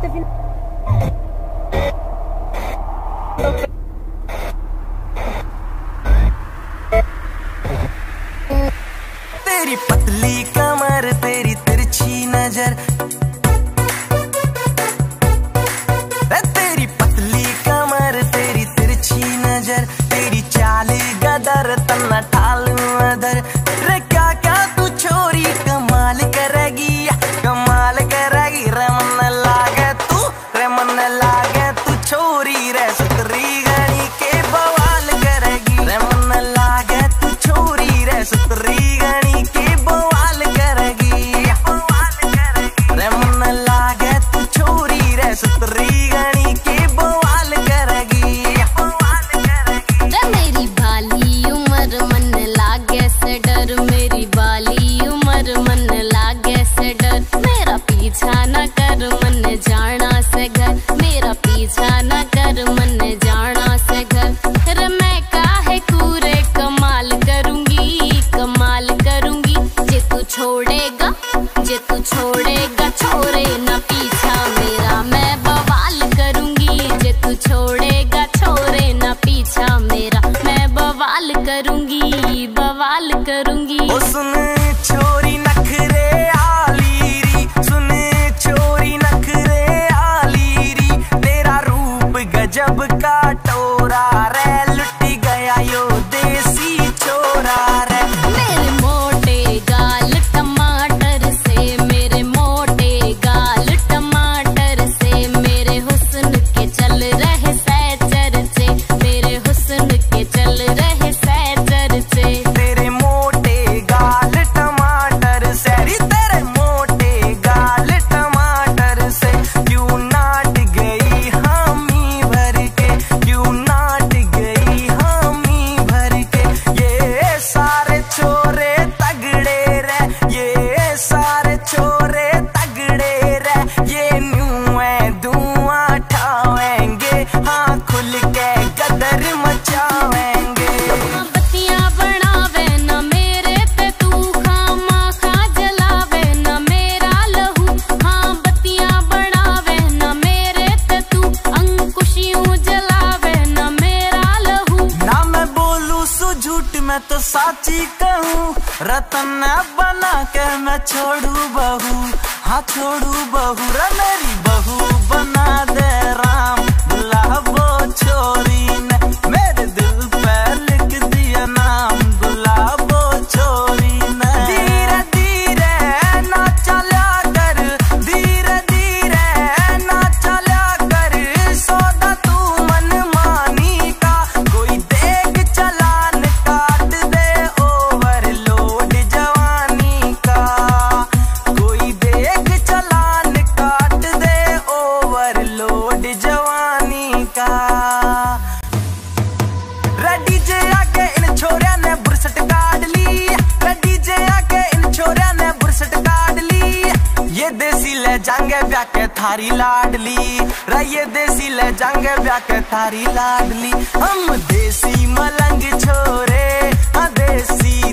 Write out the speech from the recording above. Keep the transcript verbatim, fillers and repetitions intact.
parte final. तेरी पतली कमर, तेरी तिरछी नजर, तेरी पतली कमर, तेरी तिरछी नजर, तेरी चाल गदर तना ठाल मदर। रे क्या क्या तू छोरी कमाल करेगी, कमाल करेगी रे मन लागे तू, रे मन लागे तू छोरी रे सुतरी गणी के बवाल करेगी, रे मन लागे तू छोरी रे सुतरी गणी के बवाल करेगी, बवाल करेगी रे मन लागे तू छोरी रे सुतरी गणी के बवाल करेगी, बवाल करेगी। रे मेरी बाली उमर मन लागे से डर, मेरी बाली उमर मन लागे से डर। मेरा पीछा न कर मन जाना से घर, मेरा पीछा न कर मन जाना से घर। रे मैं काहे कूरे कमाल करूंगी, कमाल करूंगी। जे तू छोड़ेगा, जे तू छोड़ेगा छोड़े ना पीछा मेरा, मैं बवाल करूंगी। जे तू छोड़ेगा छोड़े ना पीछा मेरा, मैं बवाल करूंगी, बवाल करूंगी। ओ सुन छोरी नखरे आली री, सुन छोरी नखरे आली री, तेरा रूप गजब का टोरा रे, लुटी गया यो देसी छोरा रे। मेरे मोटे गाल टमाटर से, मेरे मोटे गाल टमाटर से, मेरे हुस्न के चल रहे सै चर्चे, मेरे हुस्न के चल रहे सै चर्चे। तेरे मोटे गाल टमाटर से, री तेरे मोटे गाल टमाटर से, क्यों नाट गई हामी भर के, क्यों नाट गई हामी भर के। ये सारे छोरे तगड़े रे, ये सारे छोरे तगड़े रे, ये न्यू है धुआं ठावेंगे, हाँ खुल के गदर मचावेंगे। बत्तियां बनावे न मेरे पे तू, खामा खा जलावे न मेरा लहू। हाँ बत्तियां बनावे न मेरे पे तू, अंकुशियों जलावे न मेरा लहू। ना मैं बोलूं सो झूठ मैं तो साची कहूँ, रतन बना के मैं छोड़ू बहू, हाँ छोड़ू बहू रे मेरी बहू बना दे राम। गुलाबो छोरी ने मेरे दिल पे लिख दिया नाम, गुलाबो छोरी ने। धीरे धीरे ना चला कर, धीरे धीरे ना चला कर, सौदा तू मन मानी का, कोई देख चलान काट दे ओवरलोड जवानी का, कोई देख चलान काट दे ओवरलोड जवानी का। रेडी जे आके इन छोरिया ने बुरसट काट ली, रेडी जे आके इन छोरिया ने बुरसट काट ली। ये देसी ले जाएंगे ब्याह के थारी लाडली, रे ये देसी ले जाएंगे ब्याह के थारी लाडली। हम देसी मलंग छोरे, हाँ देसी